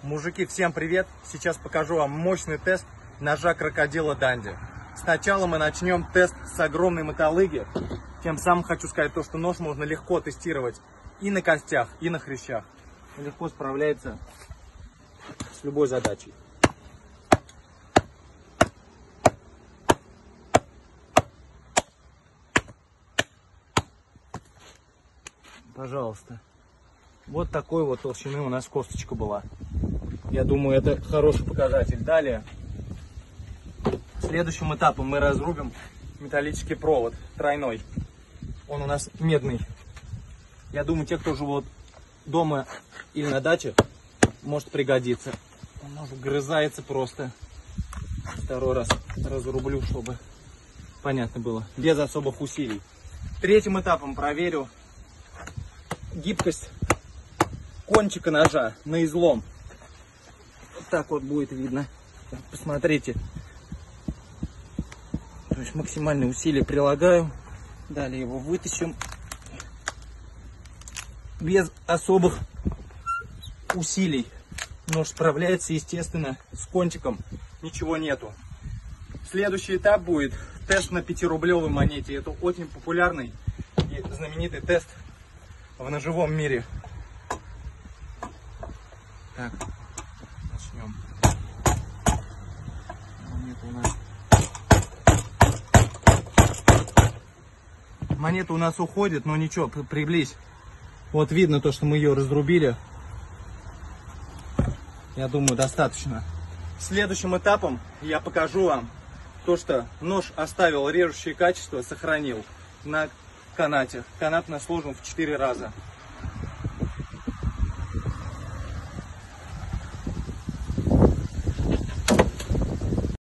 Мужики, всем привет! Сейчас покажу вам мощный тест ножа крокодила Данди. Сначала мы начнем тест с огромной мотолыги. Тем самым хочу сказать то, что нож можно легко тестировать и на костях, и на хрящах. Легко справляется с любой задачей. Пожалуйста. Вот такой вот толщины у нас косточка была. Я думаю, это хороший показатель. Далее, следующим этапом мы разрубим металлический провод тройной. Он у нас медный. Я думаю, те, кто живут дома или на даче, может пригодиться. Он вгрызается просто. Второй раз разрублю, чтобы понятно было. Без особых усилий. Третьим этапом проверю гибкость кончика ножа на излом. Вот так вот будет видно. Посмотрите. То есть максимальные усилия прилагаю. Далее его вытащим. Без особых усилий. Нож справляется, естественно, с кончиком. Ничего нету. Следующий этап будет тест на 5-рублевой монете. Это очень популярный и знаменитый тест в ножевом мире. Так, начнем. Монета у нас уходит, но ничего, приблизь. Вот видно то, что мы ее разрубили. Я думаю, достаточно. Следующим этапом я покажу вам то, что нож оставил режущее качество, сохранил на канате. Канат у нас сложен в 4 раза.